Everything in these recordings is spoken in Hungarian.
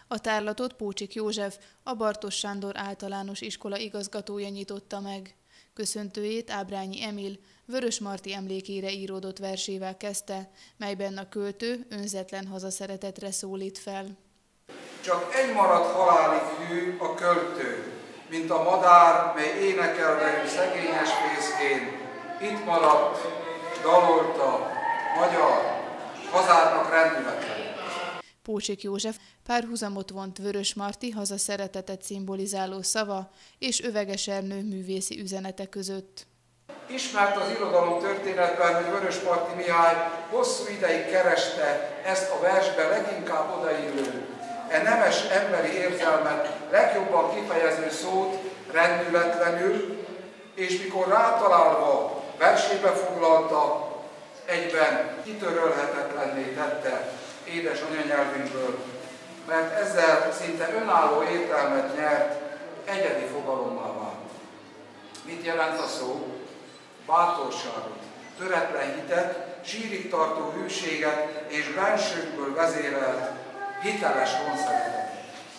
A tárlatot Pócsik József, a Bartos Sándor általános iskola igazgatója nyitotta meg. Köszöntőjét Ábrányi Emil Vörösmarty emlékére íródott versével kezdte, melyben a költő önzetlen hazaszeretetre szólít fel. Csak egy maradt halálig hű a költő, mint a madár, mely énekelve ül szegényes fészkén. Itt maradt, dalolta, magyar, hazának rendülete. Pócsik József párhuzamot vont Vörösmarty hazaszeretetet szimbolizáló szava és Öveges Ernő művészi üzenete között. Ismert az irodalom történetben, hogy Vörösmarty Mihály hosszú ideig kereste ezt a versbe leginkább odaillő, nemes emberi érzelmet legjobban kifejező szót rendületlenül, és mikor rátalálva versébe foglalta, egyben kitörölhetetlenné tette édes anyanyelvünkből, mert ezzel szinte önálló értelmet nyert, egyedi fogalommá vált. Mit jelent a szó? Bátorságot, töretlen hitet, sírig tartó hűséget és bensőkből vezérelt, hiteles honszeretetet.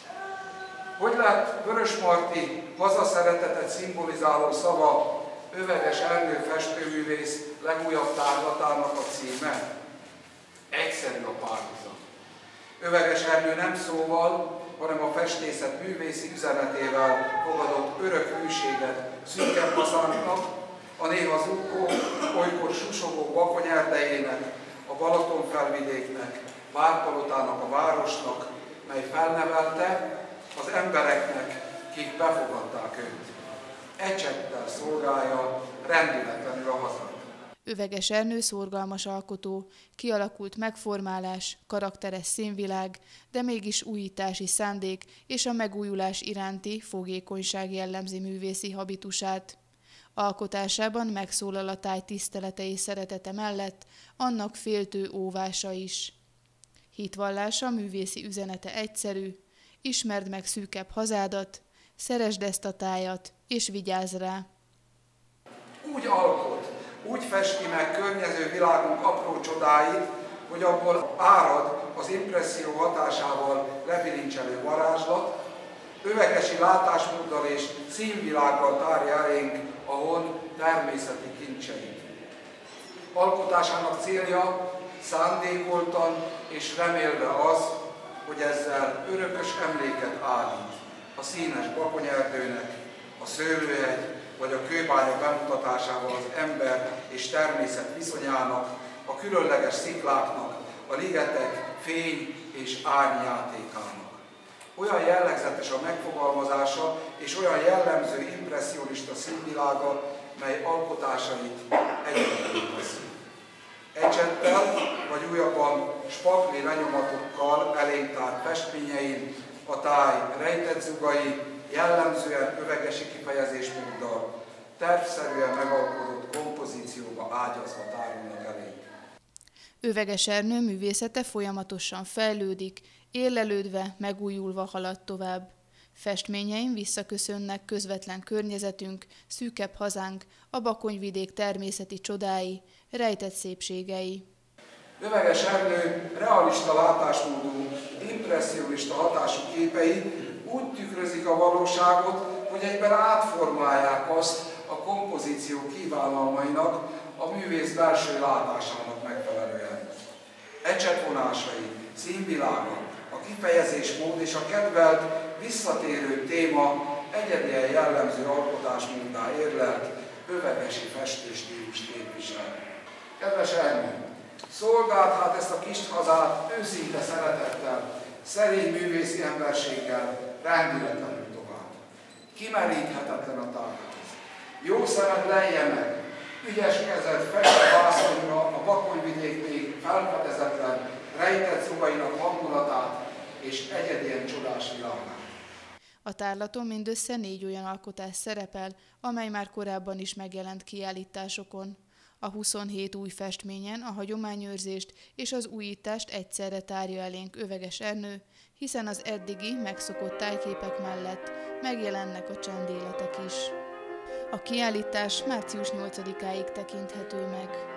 Hogy lett Vörösmarty hazaszeretetet szimbolizáló szava Öveges Ernő festőművész legújabb tárlatának a címe? Egyszerű a párhuzam. Öveges Ernő nem szóval, hanem a festészet művészi üzenetével fogadott örök hűséget szűkebb hazánknak, a néha zúgó, olykor susogó Bakony erdejének, a Balatonfelvidéknek, Várpalotának a városnak, mely felnevelte, az embereknek, kik befogadták őt. Ecsettel szolgálja rendületlenül a hazát. Öveges Ernő szorgalmas alkotó, kialakult megformálás, karakteres színvilág, de mégis újítási szándék és a megújulás iránti fogékonyság jellemzi művészi habitusát. Alkotásában megszólal a táj tisztelete és szeretete mellett annak féltő óvása is. Hitvallása művészi üzenete egyszerű: ismerd meg szűkebb hazádat, szeresd ezt a tájat, és vigyázz rá. Úgy alkot, úgy festi meg környező világunk apró csodáit, hogy abból árad az impresszió hatásával lebilincselő varázslat, övegesi látásmóddal és színvilággal tárja elénk a hon természeti kincseit. Alkotásának célja szándékoltan és remélve az, hogy ezzel örökös emléket állít a színes Bakonyerdőnek, a szőlőhegy vagy a kőbánya bemutatásával az ember és természet viszonyának, a különleges szikláknak, a ligetek fény és árny játékának. Olyan jellegzetes a megfogalmazása és olyan jellemző impresszionista színvilága, mely alkotásait egyedül teszi. Ecsettel vagy újabban spakli lenyomatokkal elénk tárt festményein a táj rejtett zugai, jellemzően övegesi kifejezésmóddal, tervszerűen megalkotott kompozícióba ágyazva tárulnak elé. Öveges Ernő művészete folyamatosan fejlődik, érlelődve, megújulva halad tovább. Festményein visszaköszönnek közvetlen környezetünk, szűkebb hazánk, a Bakonyvidék természeti csodái, rejtett szépségei. Öveges Ernő realista látásmódú, impresszionista hatású képei úgy tükrözik a valóságot, hogy egyben átformálják azt a kompozíció kívánalmainak, a művész belső látásának megfelelően. Ecsetvonásai, színvilága, a kifejezésmód és a kedvelt, visszatérő téma egyedien jellemző alkotásmóddá érlelt, övegesi festésstílust képvisel. Kedves Ernő, szolgáld hát ezt a kis hazát őszinte szeretettel, szerény művészi emberséggel, rendületlenül tovább. Kimeríthetetlen a tárház. Jó szemed lejje meg, ügyes kezed fest a vászonyra a Bakonyvidék még felfedezetlen, rejtett zugainak hangulatát és egyedien csodás világát. A tárlaton mindössze 4 olyan alkotás szerepel, amely már korábban is megjelent kiállításokon. A 27 új festményen a hagyományőrzést és az újítást egyszerre tárja elénk Öveges Ernő, hiszen az eddigi megszokott tájképek mellett megjelennek a csendéletek is. A kiállítás március 8-áig tekinthető meg.